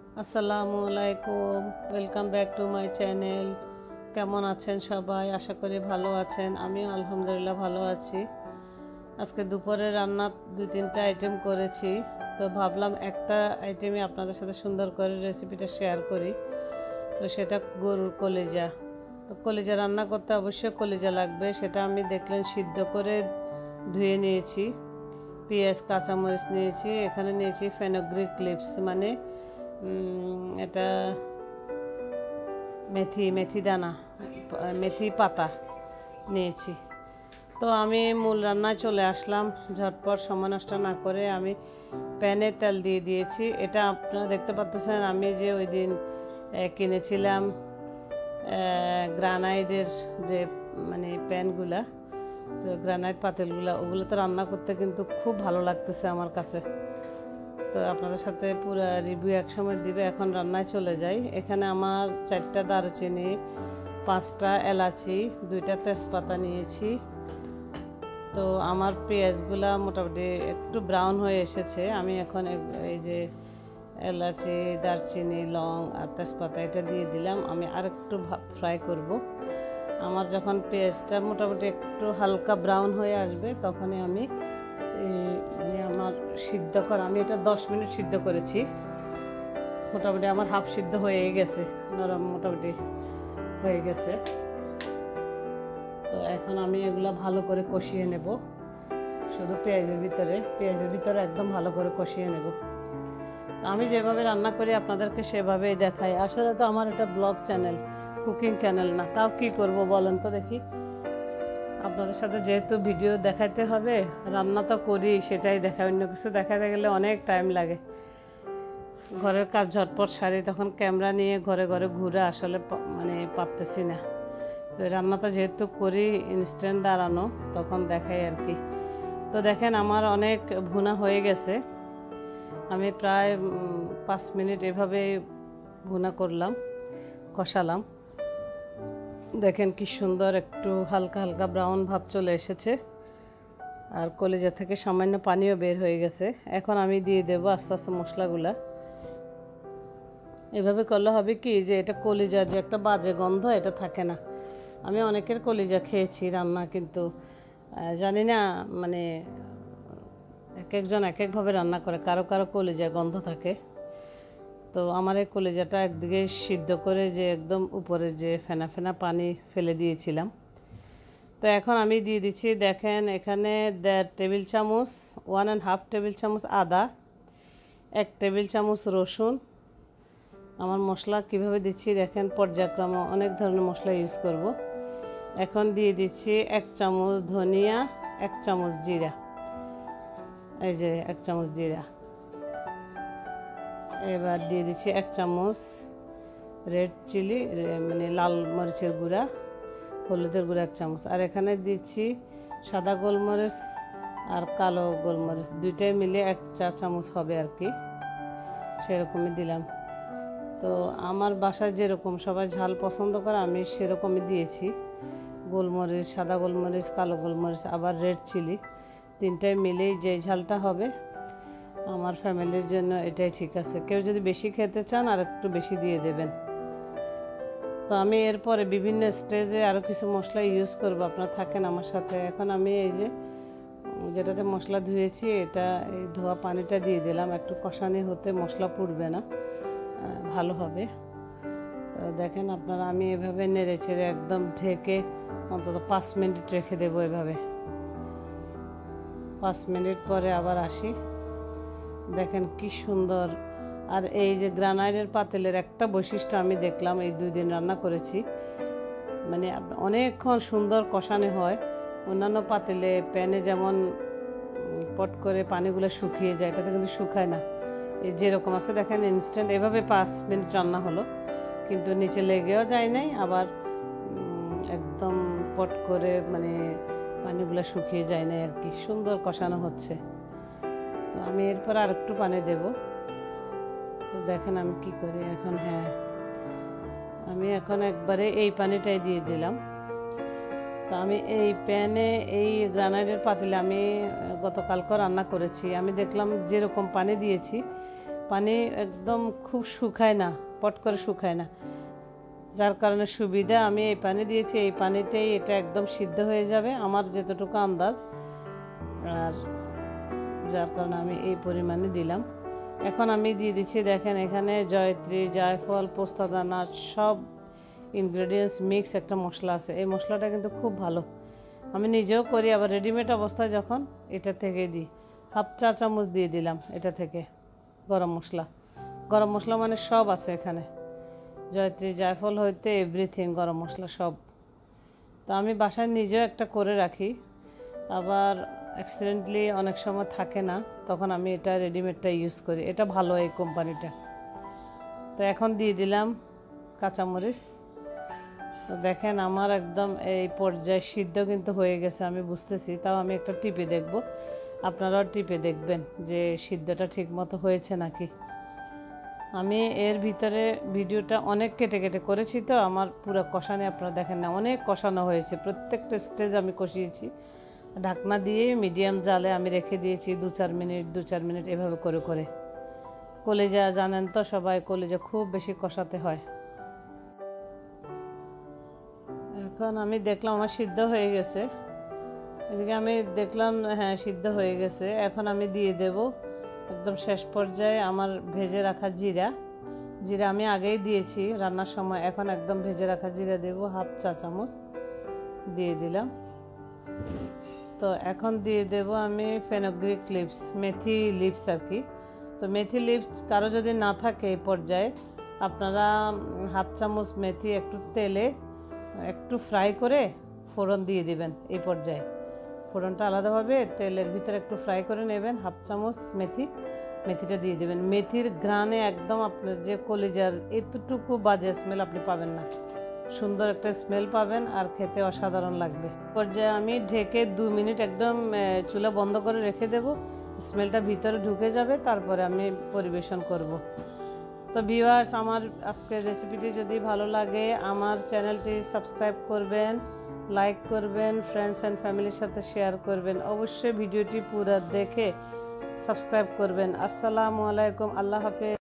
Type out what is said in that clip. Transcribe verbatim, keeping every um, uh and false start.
আসসালামু আলাইকুম, welcome back to my channel. কেমন আছেন সবাই? আশা করি ভালো আছেন। আমিও আলহামদুলিল্লাহ ভালো আছি। আজকে দুপুরে রান্না দুই তিনটা আইটেম করেছি, তো ভাবলাম একটা আইটেমই আপনাদের সাথে সুন্দর করে রেসিপিটা শেয়ার করি। তো সেটা গরুর কলিজা। তো কলিজা রান্না করতে অবশ্যই কলিজা লাগবে, সেটা আমি দেখলেন সিদ্ধ করে ধুয়ে নিয়েছি। পেঁয়াজ কাঁচামরিচ নিয়েছি, এখানে নিয়েছি ফেনোগ্রিক লিভস, মানে এটা মেথি মেথি দানা মেথি পাতা নিয়েছি। তো আমি মূল রান্নায় চলে আসলাম। ঝটপট সময় নষ্ট না করে আমি প্যানে তেল দিয়ে দিয়েছি। এটা আপনারা দেখতে পাচ্ছেন, আমি যে ওই দিন কিনেছিলাম গ্রানাইটের যে মানে প্যানগুলা, তো গ্রানাইট পাতিলগুলা, ওগুলো তো রান্না করতে কিন্তু খুব ভালো লাগতেছে আমার কাছে। তো আপনাদের সাথে পুরো রিভিউ একসময় দিবে। এখন রান্নায় চলে যাই। এখানে আমার চারটা দারুচিনি, পাঁচটা এলাচি, দুইটা তেজপাতা নিয়েছি। তো আমার পেঁয়াজগুলা মোটামুটি একটু ব্রাউন হয়ে এসেছে। আমি এখন এই যে এলাচি, দারচিনি, লং আর তেজপাতা এটা দিয়ে দিলাম। আমি আর একটু ফ্রাই করব। আমার যখন পেঁয়াজটা মোটামুটি একটু হালকা ব্রাউন হয়ে আসবে, তখনই আমি মানে আমার সিদ্ধ করা, আমি এটা দশ মিনিট সিদ্ধ করেছি। মোটামুটি আমার হাফ সিদ্ধ হয়ে গেছে, নরম মোটামুটি হয়ে গেছে। তো এখন আমি এগুলা ভালো করে কষিয়ে নেব, শুধু পেঁয়াজের ভিতরে পেঁয়াজের ভিতরে একদম ভালো করে কষিয়ে নেব। আমি যেভাবে রান্না করি আপনাদেরকে সেভাবেই দেখাই। আসলে তো আমার এটা ব্লগ চ্যানেল, কুকিং চ্যানেল না। তাও কি করব বলেন তো দেখি। আপনাদের সাথে যেহেতু ভিডিও দেখাইতে হবে, রান্না তো করি সেটাই দেখা, অন্য কিছু দেখাতে গেলে অনেক টাইম লাগে। ঘরের কাজ ঝটপট সারি, তখন ক্যামেরা নিয়ে ঘরে ঘরে ঘুরে আসলে মানে পারতেছি না। তো রান্নাটা যেহেতু করি ইনস্ট্যান্ট দাঁড়ানো, তখন দেখাই আর কি। তো দেখেন আমার অনেক ভুনা হয়ে গেছে। আমি প্রায় পাঁচ মিনিট এভাবে ভুনা করলাম, কষালাম। দেখেন কি সুন্দর একটু হালকা হালকা ব্রাউন ভাব চলে এসেছে, আর কলিজা থেকে সামান্য পানিও বের হয়ে গেছে। এখন আমি দিয়ে দেব আস্তে আস্তে মশলাগুলা। এভাবে করলে হবে কি, যে এটা কলিজার যে একটা বাজে গন্ধ, এটা থাকে না। আমি অনেকের কলিজা খেয়েছি রান্না, কিন্তু জানি না মানে এক একজন এক একভাবে রান্না করে, কারো কারো কলিজা গন্ধ থাকে। তো আমার এই কলিজাটা একদিকে সিদ্ধ করে যে একদম উপরে যে ফেনা ফেনা পানি ফেলে দিয়েছিলাম। তো এখন আমি দিয়ে দিচ্ছি, দেখেন এখানে দেড় টেবিল চামচ, ওয়ান অ্যান্ড হাফ টেবিল চামচ আদা, এক টেবিল চামচ রসুন। আমার মশলা কিভাবে দিচ্ছি দেখেন, পর্যায়ক্রমে অনেক ধরনের মশলা ইউজ করব। এখন দিয়ে দিচ্ছি এক চামচ ধনিয়া, এক চামচ জিরা, এই যে এক চামচ জিরা। এবার দিয়ে দিচ্ছি এক চামচ রেড চিলি, মানে লাল মরিচের গুঁড়া, হলুদের গুঁড়া এক চামচ। আর এখানে দিচ্ছি সাদা গোলমরিচ আর কালো গোলমরিচ, দুইটাই মিলে এক চা চামচ হবে আর কি, সেরকমই দিলাম। তো আমার বাসায় যেরকম সবাই ঝাল পছন্দ করে, আমি সেরকমই দিয়েছি। গোলমরিচ, সাদা গোলমরিচ, কালো গোলমরিচ, আবার রেড চিলি, তিনটাই মিলেই যে ঝালটা হবে আমার ফ্যামিলির জন্য এটাই ঠিক আছে। কেউ যদি বেশি খেতে চান আর একটু বেশি দিয়ে দেবেন। তো আমি এরপরে বিভিন্ন স্টেজে আরও কিছু মশলা ইউজ করব, আপনারা থাকেন আমার সাথে। এখন আমি এই যে যেটাতে মশলা ধুয়েছি, এটা এই ধোয়া পানিটা দিয়ে দিলাম। একটু কষানি হতে মশলা পুড়বে না, ভালো হবে। তো দেখেন আপনারা, আমি এভাবে নেড়ে চেড়ে একদম ঢেকে অন্তত পাঁচ মিনিট রেখে দেবো এভাবে। পাঁচ মিনিট পরে আবার আসি। দেখেন কি সুন্দর। আর এই যে গ্রানাইটের পাতিলের একটা বৈশিষ্ট্য আমি দেখলাম, এই দুই দিন রান্না করেছি, মানে অনেকক্ষণ সুন্দর কষানো হয়। অন্যান্য পাতিলে প্যানে যেমন পট করে পানিগুলো শুকিয়ে যায়, এটাতে কিন্তু শুকায় না। এই যেরকম আছে দেখেন ইনস্ট্যান্ট এভাবে পাঁচ মিনিট রান্না হলো, কিন্তু নিচে লেগেও যায় নাই, আবার একদম পট করে মানে পানিগুলো শুকিয়ে যায় না আর কি, সুন্দর কষানো হচ্ছে। তো আমি এরপর আর একটু পানি দেব। তো দেখেন আমি কি করি এখন, হ্যাঁ আমি এখন একবারে এই পানিটাই দিয়ে দিলাম। তো আমি এই প্যানে এই গ্রানাইটের পাতিলে আমি গতকালকে রান্না করেছি। আমি দেখলাম যেরকম পানি দিয়েছি পানি একদম খুব শুকায় না, পট করে শুকায় না, যার কারণে সুবিধা। আমি এই পানি দিয়েছি, এই পানিতেই এটা একদম সিদ্ধ হয়ে যাবে আমার যতটুকু আন্দাজ, আর যার কারণে আমি এই পরিমাণে দিলাম। এখন আমি দিয়ে দিচ্ছি, দেখেন এখানে জয়ত্রী, জায়ফল, পোস্তাদানা সব ইনগ্রেডিয়েন্টস মিক্স একটা মশলা আছে। এই মশলাটা কিন্তু খুব ভালো, আমি নিজেও করি, আবার রেডিমেড অবস্থায় যখন এটা থেকে দিই। হাফ চা চামচ দিয়ে দিলাম এটা থেকে গরম মশলা। গরম মশলা মানে সব আছে এখানে, জয়ত্রী, জায়ফল হইতে এভরিথিং, গরম মশলা সব। তো আমি বাসায় নিজেও একটা করে রাখি, আবার অ্যাক্সিডেন্টলি অনেক সময় থাকে না, তখন আমি এটা রেডিমেডটা ইউজ করি। এটা ভালো এই কোম্পানিটা। তো এখন দিয়ে দিলাম কাঁচামরিচ। তো দেখেন আমার একদম এই পর্যায়ে সিদ্ধ কিন্তু হয়ে গেছে, আমি বুঝতেছি। তাও আমি একটা টিপে দেখব, আপনারাও টিপে দেখবেন যে সিদ্ধটা ঠিক মতো হয়েছে নাকি। আমি এর ভিতরে ভিডিওটা অনেক কেটে কেটে করেছি, তো আমার পুরো কষানো আপনারা দেখেন না, অনেক কষানো হয়েছে, প্রত্যেকটা স্টেজ আমি কষিয়েছি। ঢাকনা দিয়ে মিডিয়াম জালে আমি রেখে দিয়েছি দু চার মিনিট দু চার মিনিট এভাবে করে করে। কলেজা জানেন তো সবাই, কলেজা খুব বেশি কষাতে হয়। এখন আমি দেখলাম আমার সিদ্ধ হয়ে গেছে, এদিকে আমি দেখলাম হ্যাঁ সিদ্ধ হয়ে গেছে। এখন আমি দিয়ে দেব একদম শেষ পর্যায়ে আমার ভেজে রাখা জিরা। জিরা আমি আগেই দিয়েছি রান্নার সময়, এখন একদম ভেজে রাখা জিরা দেব, হাফ চা চামচ দিয়ে দিলাম। তো এখন দিয়ে দেব আমি ফেনোগ্রিক লিভস, মেথি লিভস আর কি। তো মেথি লিভস কারো যদি না থাকে এই পর্যায়ে, আপনারা হাফ চামচ মেথি একটু তেলে একটু ফ্রাই করে ফোড়ন দিয়ে দিবেন। এই পর্যায়ে ফোড়নটা আলাদাভাবে তেলের ভিতরে একটু ফ্রাই করে নেবেন, হাফ চামচ মেথি মেথিটা দিয়ে দেবেন। মেথির ঘ্রাণে একদম আপনার যে কলিজার এতটুকু বাজে স্মেল আপনি পাবেন না, সুন্দর একটা স্মেল পাবেন, আর খেতে অসাধারণ লাগবে। পর্যায়ে আমি ঢেকে দু মিনিট একদম চুলা বন্ধ করে রেখে দেব, স্মেলটা ভিতরে ঢুকে যাবে, তারপরে আমি পরিবেশন করব। তো ভিউয়ার্স, আমার আজকের রেসিপিটি যদি ভালো লাগে আমার চ্যানেলটি সাবস্ক্রাইব করবেন, লাইক করবেন, ফ্রেন্ডস অ্যান্ড ফ্যামিলির সাথে শেয়ার করবেন। অবশ্যই ভিডিওটি পুরো দেখে সাবস্ক্রাইব করবেন। আসসালামু আলাইকুম, আল্লাহ হাফেজ।